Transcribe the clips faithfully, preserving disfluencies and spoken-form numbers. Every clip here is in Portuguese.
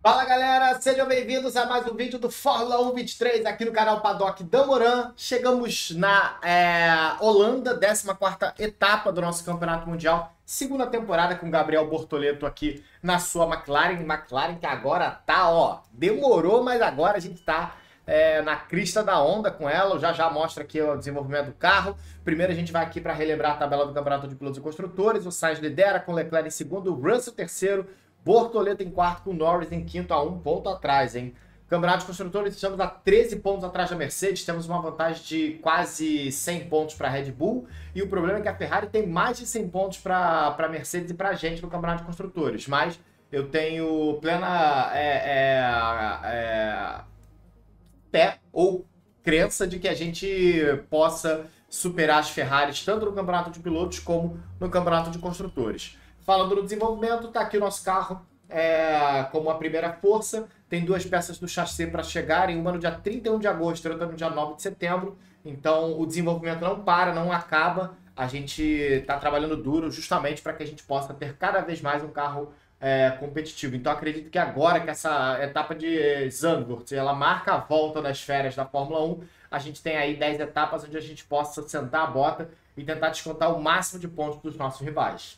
Fala galera, sejam bem-vindos a mais um vídeo do Fórmula um vinte e três aqui no canal Paddock Damoran. Chegamos na é, Holanda, décima quarta etapa do nosso Campeonato Mundial, segunda temporada com Gabriel Bortoleto aqui na sua McLaren. McLaren que agora tá, ó, demorou, mas agora a gente tá é, na crista da onda com ela. Eu já já mostro aqui o desenvolvimento do carro. Primeiro a gente vai aqui para relembrar a tabela do Campeonato de Pilotos e Construtores. O Sainz lidera com Leclerc em segundo, o Russell terceiro, Bortoleto em quarto, com Norris em quinto, a um ponto atrás, hein? Campeonato de Construtores, estamos a treze pontos atrás da Mercedes, temos uma vantagem de quase cem pontos para a Red Bull, e o problema é que a Ferrari tem mais de cem pontos para a Mercedes e para a gente no Campeonato de Construtores, mas eu tenho plena é, é, é, fé ou crença de que a gente possa superar as Ferraris tanto no Campeonato de Pilotos como no Campeonato de Construtores. Falando no desenvolvimento, tá aqui o nosso carro é, como a primeira força. Tem duas peças do chassi para chegarem, uma no dia trinta e um de agosto e outra no dia nove de setembro. Então o desenvolvimento não para, não acaba. A gente está trabalhando duro justamente para que a gente possa ter cada vez mais um carro é, competitivo. Então acredito que agora que essa etapa de Zandvoort, ela marca a volta das férias da Fórmula um, a gente tem aí dez etapas onde a gente possa sentar a bota e tentar descontar o máximo de pontos dos nossos rivais.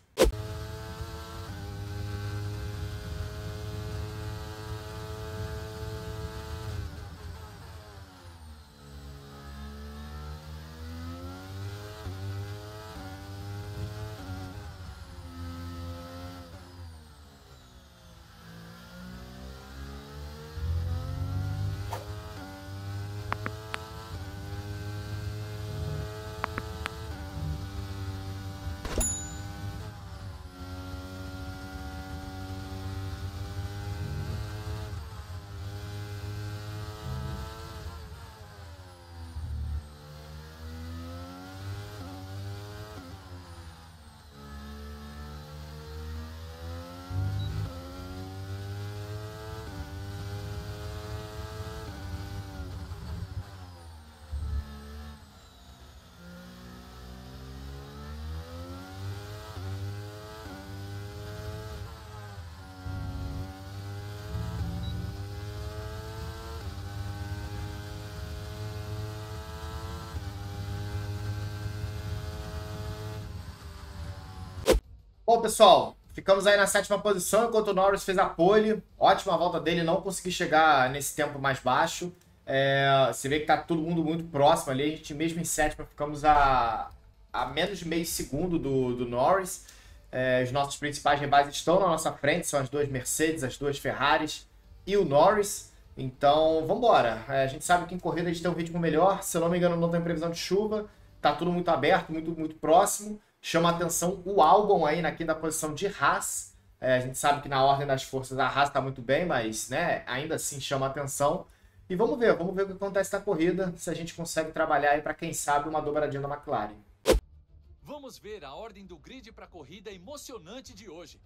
Bom, pessoal, ficamos aí na sétima posição, enquanto o Norris fez a pole. Ótima volta dele, não consegui chegar nesse tempo mais baixo. É, você vê que tá todo mundo muito próximo ali. A gente mesmo em sétima ficamos a, a menos de meio segundo do, do Norris. É, os nossos principais rivais estão na nossa frente, são as duas Mercedes, as duas Ferraris e o Norris. Então, vamos embora. É, a gente sabe que em corrida a gente tem um ritmo melhor. Se eu não me engano, não tem previsão de chuva. Tá tudo muito aberto, muito, muito próximo. Chama a atenção o Albon aí na quinta posição de Haas. É, a gente sabe que na ordem das forças a Haas está muito bem, mas né, ainda assim chama a atenção. E vamos ver, vamos ver o que acontece na corrida, se a gente consegue trabalhar aí para quem sabe uma dobradinha da McLaren. Vamos ver a ordem do grid para a corrida emocionante de hoje.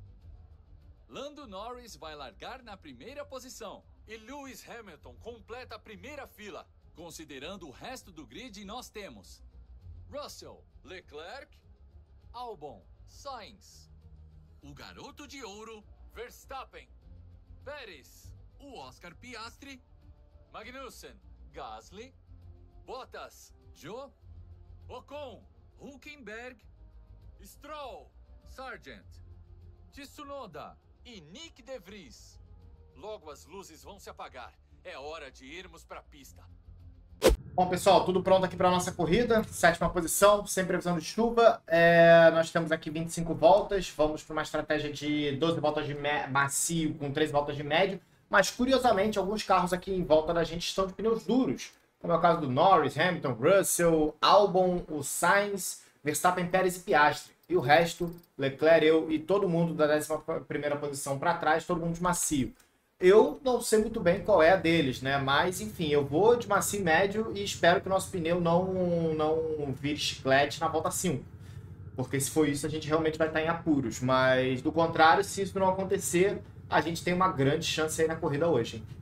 Lando Norris vai largar na primeira posição e Lewis Hamilton completa a primeira fila. Considerando o resto do grid, nós temos Russell, Leclerc, Albon, Sainz, o garoto de ouro, Verstappen, Pérez, o Oscar Piastri, Magnussen, Gasly, Bottas, Zhou, Ocon, Hülkenberg, Stroll, Sargent, Tsunoda e Nick De Vries. Logo as luzes vão se apagar. É hora de irmos para a pista. Bom, pessoal, tudo pronto aqui para a nossa corrida. Sétima posição, sem previsão de chuva. É, nós temos aqui vinte e cinco voltas. Vamos para uma estratégia de doze voltas de macio com treze voltas de médio. Mas, curiosamente, alguns carros aqui em volta da gente estão de pneus duros. Como é o caso do Norris, Hamilton, Russell, Albon, o Sainz, Verstappen, Pérez e Piastri. E o resto, Leclerc, eu e todo mundo da décima primeira posição para trás, todo mundo de macio. Eu não sei muito bem qual é a deles, né? Mas, enfim, eu vou de macio médio e espero que o nosso pneu não, não vire chiclete na volta cinco. Porque se for isso, a gente realmente vai estar em apuros. Mas, do contrário, se isso não acontecer, a gente tem uma grande chance aí na corrida hoje, hein?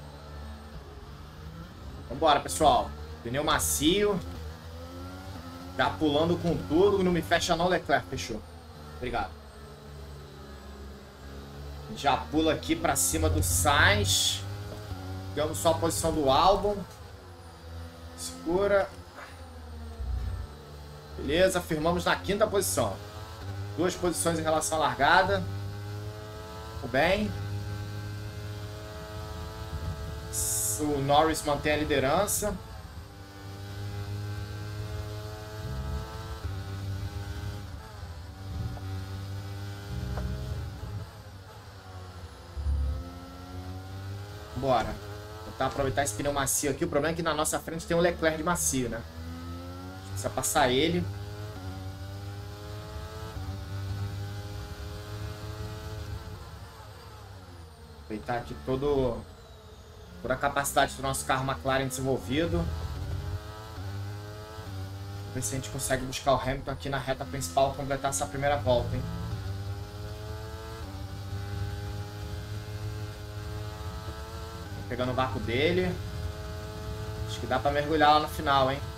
Vambora, pessoal. Pneu macio. Já pulando com tudo. Não me fecha não, Leclerc. Fechou. Obrigado. Já pula aqui pra cima do Sainz. Pegamos só a posição do Albon. Segura. Beleza, firmamos na quinta posição. Duas posições em relação à largada. Tudo bem. O Norris mantém a liderança. Bora. Tentar aproveitar esse pneu macio aqui. O problema é que na nossa frente tem um Leclerc de macio, né? Precisa passar ele. Aproveitar aqui todo, toda a capacidade do nosso carro McLaren desenvolvido. Ver se a gente consegue buscar o Hamilton aqui na reta principal, completar essa primeira volta, hein? Tô pegando o barco dele. Acho que dá pra mergulhar lá no final, hein?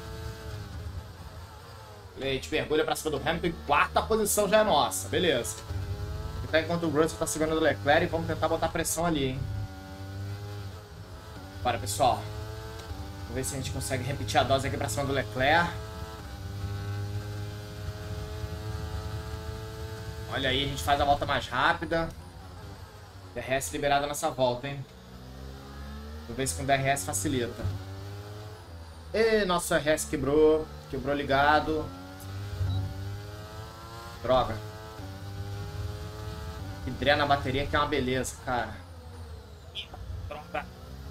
A gente mergulha pra cima do Hamilton e quarta posição já é nossa. Beleza. Então, enquanto o Russell tá segurando o Leclerc, vamos tentar botar pressão ali, hein? Bora, pessoal. Vamos ver se a gente consegue repetir a dose aqui pra cima do Leclerc. Olha aí, a gente faz a volta mais rápida. D R S liberado nessa volta, hein? Vamos ver se com o D R S facilita. E nosso R S quebrou. Quebrou ligado. Droga. E drena na bateria que é uma beleza, cara. Droga.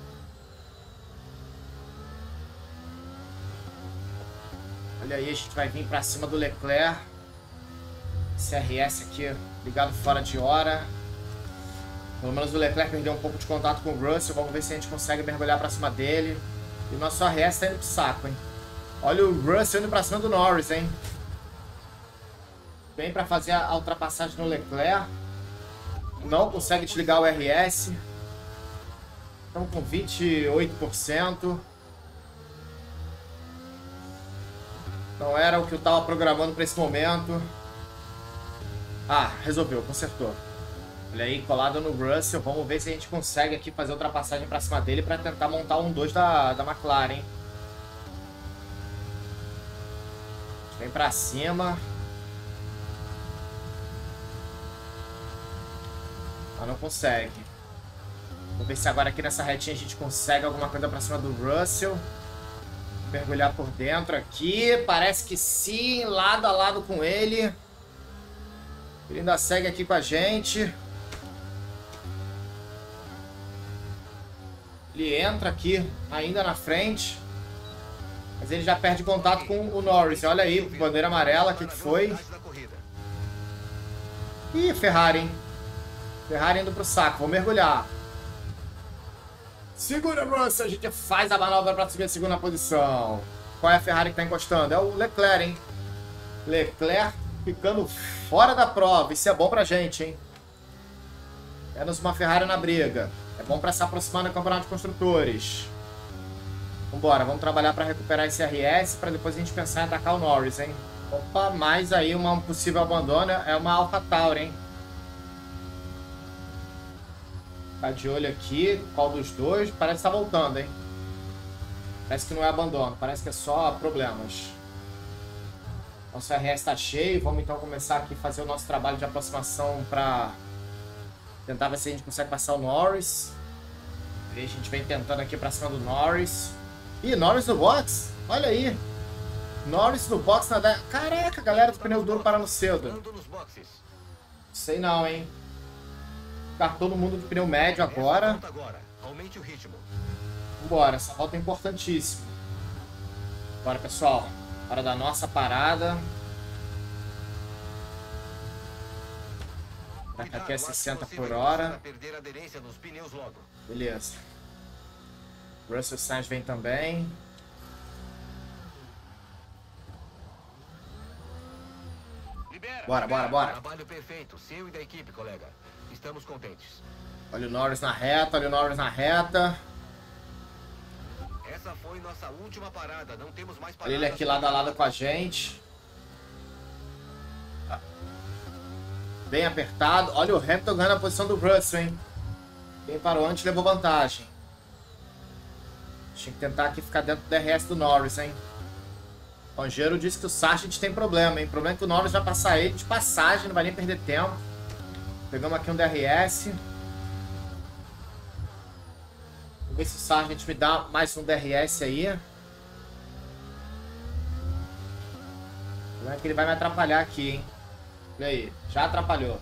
Olha aí, a gente vai vir pra cima do Leclerc. Esse R S aqui ligado fora de hora. Pelo menos o Leclerc perdeu um pouco de contato com o Russell. Vamos ver se a gente consegue mergulhar pra cima dele. E o nosso R S tá indo pro saco, hein? Olha o Russell indo pra cima do Norris, hein? Vem pra fazer a ultrapassagem no Leclerc. Não consegue desligar o R S. Estamos com vinte e oito por cento. Não era o que eu estava programando para esse momento. Ah, resolveu, consertou. Olha aí, colado no Russell. Vamos ver se a gente consegue aqui fazer ultrapassagem para cima dele para tentar montar um dois da, da McLaren. Vem para cima. Mas não consegue. Vamos ver se agora aqui nessa retinha a gente consegue alguma coisa pra cima do Russell. Mergulhar por dentro aqui. Parece que sim, lado a lado com ele. Ele ainda segue aqui com a gente. Ele entra aqui ainda na frente. Mas ele já perde contato com o Norris. Olha aí, bandeira amarela, o que que foi? Ih, Ferrari, hein? Ferrari indo pro saco, vou mergulhar. Segura, Russell, a gente faz a manobra para subir a segunda posição. Qual é a Ferrari que tá encostando? É o Leclerc, hein? Leclerc ficando fora da prova. Isso é bom pra gente, hein? Menos uma Ferrari na briga. É bom pra se aproximar no Campeonato de Construtores. Vambora, vamos trabalhar para recuperar esse R S para depois a gente pensar em atacar o Norris, hein? Opa, mais aí uma possível abandono é uma AlphaTauri, hein? Tá de olho aqui, qual dos dois? Parece que tá voltando, hein? Parece que não é abandono, parece que é só problemas. Nosso R S tá cheio, vamos então começar aqui a fazer o nosso trabalho de aproximação para tentar ver se a gente consegue passar o Norris. E a gente vem tentando aqui pra cima do Norris. Ih, Norris no box? Olha aí. Norris no box na... Caraca, galera do pneu duro parando cedo. Sei não, hein? Ficar todo mundo de pneu médio agora. Vambora, essa volta é importantíssima. Bora, pessoal. Hora da nossa parada. Pra cá aqui é sessenta por hora. Beleza. Russell Sainz vem também. Bora, bora, bora. Trabalho perfeito, seu e da equipe, colega. Estamos contentes. Olha o Norris na reta, olha o Norris na reta. Essa foi nossa última parada. Não temos mais Olha ele aqui lado a lado com a gente. Bem apertado. Olha o Hamilton ganhando a posição do Russell, hein? Quem parou antes levou vantagem. Tinha que tentar aqui ficar dentro do D R S do Norris, hein? O Angelo disse que o Sargent tem problema, hein? O problema é que o Norris vai passar ele de passagem, não vai nem perder tempo. Pegamos aqui um D R S. Vamos ver se o Sargent me dá mais um D R S aí. O problema é que ele vai me atrapalhar aqui, hein? Olha aí, já atrapalhou.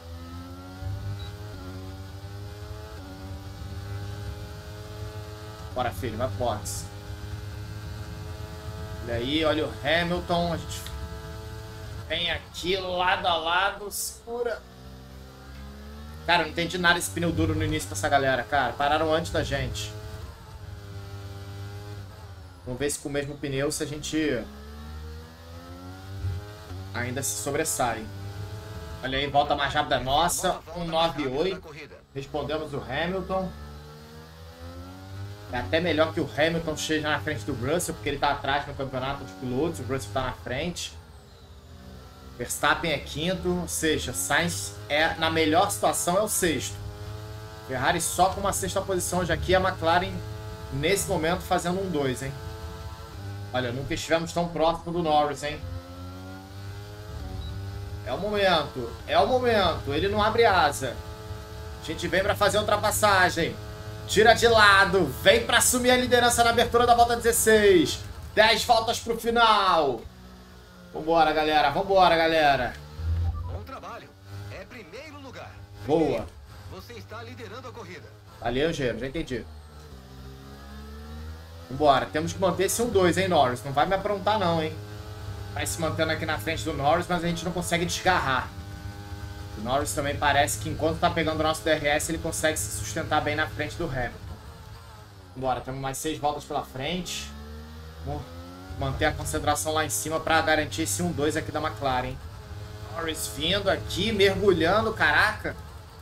Bora, filho, vai pro box. Olha aí, olha o Hamilton. A gente vem aqui lado a lado, segura. Cara, eu não entendi nada esse pneu duro no início dessa galera, cara. Pararam antes da gente. Vamos ver se com o mesmo pneu se a gente ainda se sobressai. Olha aí, volta mais rápida nossa. um nove oito. Respondemos o Hamilton. É até melhor que o Hamilton esteja na frente do Russell, porque ele está atrás no campeonato de pilotos. O Russell está na frente. Verstappen é quinto, ou seja, Sainz é, na melhor situação, é o sexto. Ferrari só com uma sexta posição, já que a McLaren, nesse momento, fazendo um dois, hein? Olha, nunca estivemos tão próximo do Norris, hein? É o momento, é o momento. Ele não abre asa. A gente vem para fazer a ultrapassagem. Tira de lado, vem para assumir a liderança na abertura da volta dezesseis. dez voltas pro final. Vambora, galera. Vambora, galera. Bom trabalho. É primeiro lugar. Boa. Você está liderando a corrida. Ali, Angelo, já entendi. Vambora. Temos que manter esse um dois, hein, Norris? Não vai me aprontar, não, hein? Vai se mantendo aqui na frente do Norris, mas a gente não consegue desgarrar. O Norris também parece que enquanto tá pegando o nosso D R S, ele consegue se sustentar bem na frente do Hamilton. Vambora. Temos mais seis voltas pela frente. Vamos manter a concentração lá em cima para garantir esse um dois aqui da McLaren. Norris vindo aqui, mergulhando, caraca.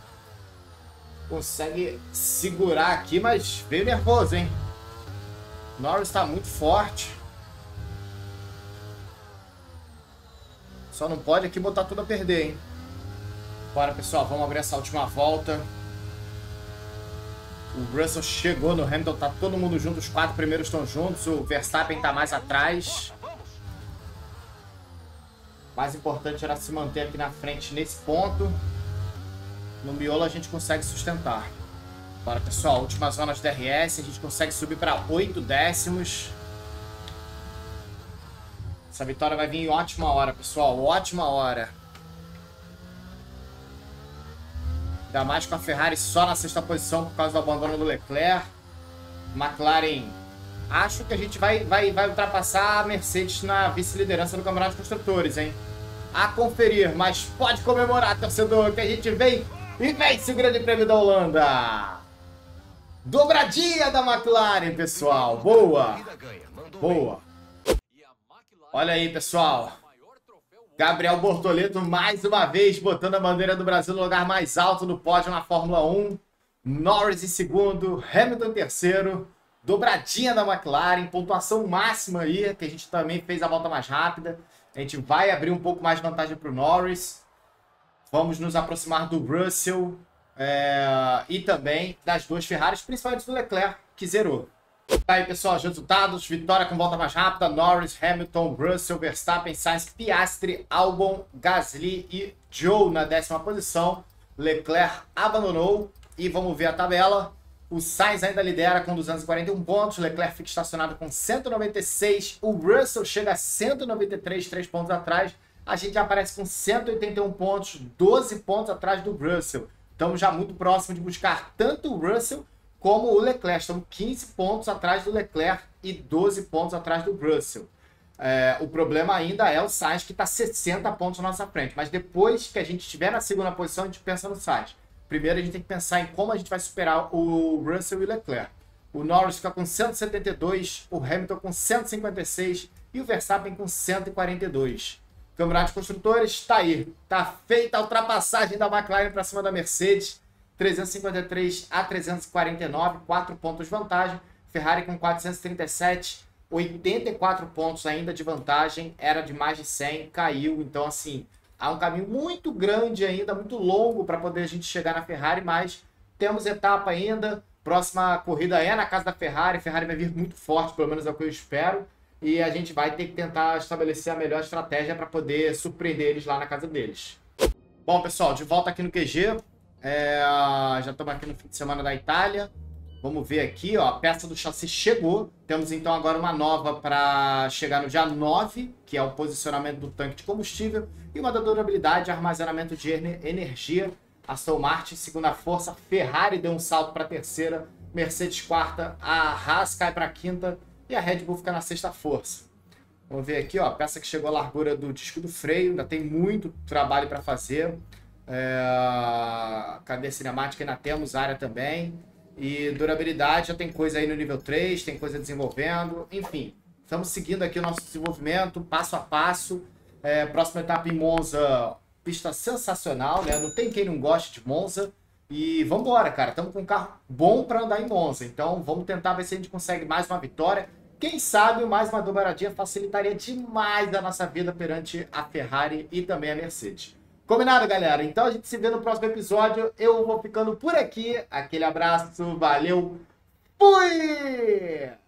Consegue segurar aqui, mas veio nervoso, hein? Norris tá muito forte. Só não pode aqui botar tudo a perder, hein? Bora, pessoal, vamos abrir essa última volta. O Russell chegou no Hamilton, tá todo mundo junto, os quatro primeiros estão juntos, o Verstappen tá mais atrás. O mais importante era se manter aqui na frente nesse ponto. No miolo a gente consegue sustentar. Bora, pessoal, última zona de D R S, a gente consegue subir para oito décimos. Essa vitória vai vir em ótima hora, pessoal, ótima hora. Ainda mais com a Ferrari só na sexta posição por causa do abandono do Leclerc. McLaren, acho que a gente vai, vai, vai ultrapassar a Mercedes na vice-liderança do Campeonato de Construtores, hein? A conferir, mas pode comemorar, torcedor, que a gente vem e vence o Grande Prêmio da Holanda. Dobradinha da McLaren, pessoal. Boa. Boa. Olha aí, pessoal. Gabriel Bortoleto mais uma vez botando a bandeira do Brasil no lugar mais alto do pódio na Fórmula um. Norris em segundo, Hamilton em terceiro. Dobradinha da McLaren, pontuação máxima aí, que a gente também fez a volta mais rápida. A gente vai abrir um pouco mais de vantagem para o Norris. Vamos nos aproximar do Russell é, e também das duas Ferraris, principalmente do Leclerc, que zerou. Tá aí, pessoal, os resultados. Vitória com volta mais rápida. Norris, Hamilton, Russell, Verstappen, Sainz, Piastri, Albon, Gasly e Zhou na décima posição. Leclerc abandonou. E vamos ver a tabela. O Sainz ainda lidera com duzentos e quarenta e um pontos. Leclerc fica estacionado com cento e noventa e seis. O Russell chega a cento e noventa e três, três pontos atrás. A gente já aparece com cento e oitenta e um pontos, doze pontos atrás do Russell. Estamos já muito próximo de buscar tanto o Russell como o Leclerc. Estamos quinze pontos atrás do Leclerc e doze pontos atrás do Russell. É, o problema ainda é o Sainz, que está sessenta pontos na nossa frente. Mas depois que a gente estiver na segunda posição, a gente pensa no Sainz. Primeiro a gente tem que pensar em como a gente vai superar o Russell e o Leclerc. O Norris fica com cento e setenta e dois, o Hamilton com cento e cinquenta e seis e o Verstappen com cento e quarenta e dois. Campeonato de Construtores está aí. Está feita a ultrapassagem da McLaren para cima da Mercedes. trezentos e cinquenta e três a trezentos e quarenta e nove, quatro pontos de vantagem. Ferrari com quatrocentos e trinta e sete, oitenta e quatro pontos ainda de vantagem, era de mais de cem, caiu. Então, assim, há um caminho muito grande ainda, muito longo para poder a gente chegar na Ferrari, mas temos etapa ainda. Próxima corrida é na casa da Ferrari. A Ferrari vai vir muito forte, pelo menos é o que eu espero. E a gente vai ter que tentar estabelecer a melhor estratégia para poder surpreender eles lá na casa deles. Bom, pessoal, de volta aqui no Q G. É, já estamos aqui no fim de semana da Itália. Vamos ver aqui, ó, a peça do chassi chegou. Temos então agora uma nova para chegar no dia nove, que é o posicionamento do tanque de combustível. E uma da durabilidade, armazenamento de energia. Aston Martin, segunda força. Ferrari deu um salto para a terceira. Mercedes, quarta. A Haas cai para a quinta. E a Red Bull fica na sexta força. Vamos ver aqui, ó, a peça que chegou à largura do disco do freio. Ainda tem muito trabalho para fazer. É... Cadeia cinemática ainda temos, área também. E durabilidade já tem coisa aí no nível três, tem coisa desenvolvendo. Enfim, estamos seguindo aqui o nosso desenvolvimento, passo a passo. É, próxima etapa em Monza, pista sensacional, né? Não tem quem não goste de Monza. E vamos embora, cara. Estamos com um carro bom para andar em Monza. Então vamos tentar ver se a gente consegue mais uma vitória. Quem sabe mais uma dobradinha facilitaria demais a nossa vida perante a Ferrari e também a Mercedes. Combinado, galera? Então a gente se vê no próximo episódio. Eu vou ficando por aqui. Aquele abraço, valeu, fui!